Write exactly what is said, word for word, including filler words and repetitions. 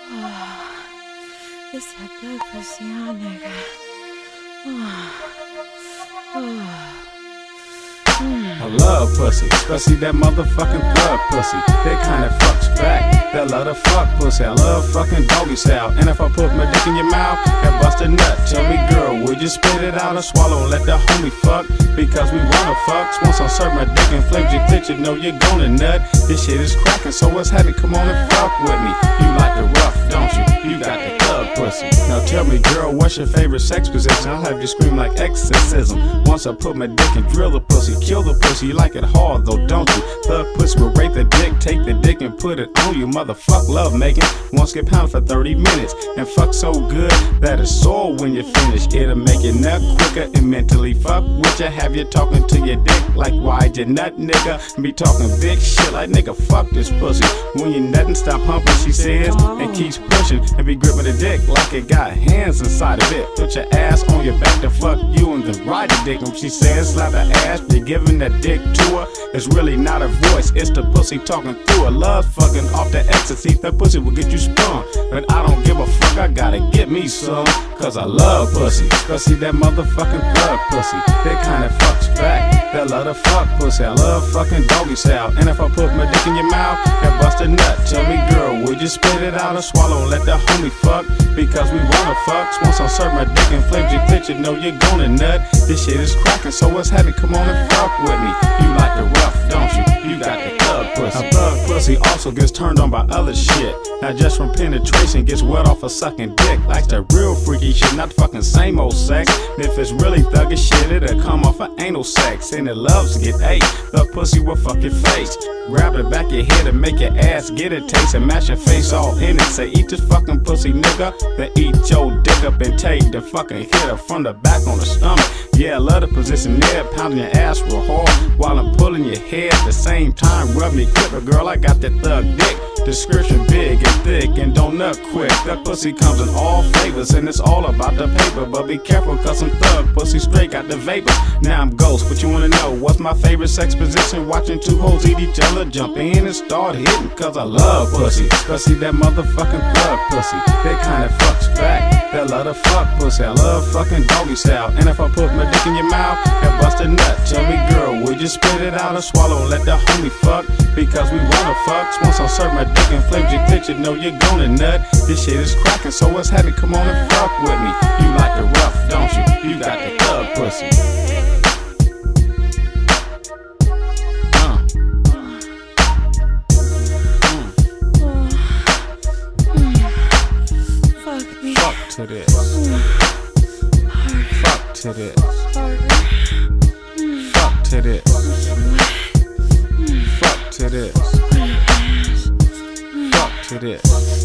It's that thug pussy on nigga. I love pussy, especially that motherfucking thug pussy. That kinda fucks back, that love to fuck pussy. I love fucking doggy style. And if I put my dick in your mouth and bust a nut, tell me girl, would you spit it out or swallow and let the homie fuck? Because we wanna fuck. Once I serve my dick and flames your clit, you know you're gonna nut. This shit is cracking, so what's happening? Come on and fuck with me. You like the rough, don't you? You got the thug pussy. Now tell me girl, what's your favorite sex position? I'll have you scream like exorcism. Once I put my dick and drill the pussy, kill the pussy. You like it hard though, don't you? Thug pussy will rape the dick, take the dick and put it on you. Motherfuck love making. Once get pounded for thirty minutes and fuck so good that it's sore when you finish. It'll make you nut quicker and mentally fuck with you. Have you talking to your dick like why'd you nut, nigga? And be talking big shit like nigga fuck this pussy. When you nuttin', stop humping, she says, and keeps pushing and be gripping the dick like it got hands inside of it. Put your ass on your back to fuck you and then ride the dick. And she says slap her ass, be giving that dick to her. It's really not a voice, it's the pussy talking through her. Love fucking off the ecstasy, that pussy will get you spun. But I don't give a fuck, I gotta get me some. Cause I love pussy, especially that motherfucking thug pussy. That kinda fucks back, that love to fuck pussy. I love fucking doggy style. And if I put my dick in your mouth and bust a nut, tell me girl, would you spit it out or swallow and let the homie fuck? Because we wanna fuck. Once I serve my dick and flames your clit, you know you're gonna nut. This shit is cracking, so what's happening? Come on and fuck with me. You like the rough, don't you? You got the thug pussy. A thug pussy also gets turned on by other shit. Not just from penetration, gets wet off of sucking dick. Like the real freaky shit, not fucking same old sex. And if it's really thuggish shit, it'll come off of anal sex. And it loves to get ate. Thug pussy will fuck your face. Grab the back of your head and make your ass get a taste and mash your face all in it. Say eat this fucking pussy nigga, then eat your dick up and take the fucking hit her from the back on the stomach. Yeah, I love the position there, pounding your ass real hard while I'm pulling your hair at the same time, rubbing your clipper. Girl, I got that thug dick. Description big and thick and don't nut quick. That pussy comes in all flavors and it's all about the paper. But be careful cause some thug pussy straight got the vapors. Now I'm ghost, but you wanna know what's my favorite sex position? Watching two hoes eat each other, jump in and start hitting. Cause I love pussy, especially that motherfucking thug pussy. That kinda fucks back, that love to fuck pussy. I love fucking doggy style. And if I put my dick in your mouth and bust a nut, tell me girl, would you spit it out or swallow and let the homie fuck? Because we wanna fuck. Once I serve my dick and flames your clit, you know you're gonna nut. This shit is cracking, so what's happening? Come on and fuck with me. You like the rough, don't you? You got the thug pussy. Uh. Mm. Fuck me. Fuck to this. Fuck to this. Fuck to this. Fuck to this. Fuck to this.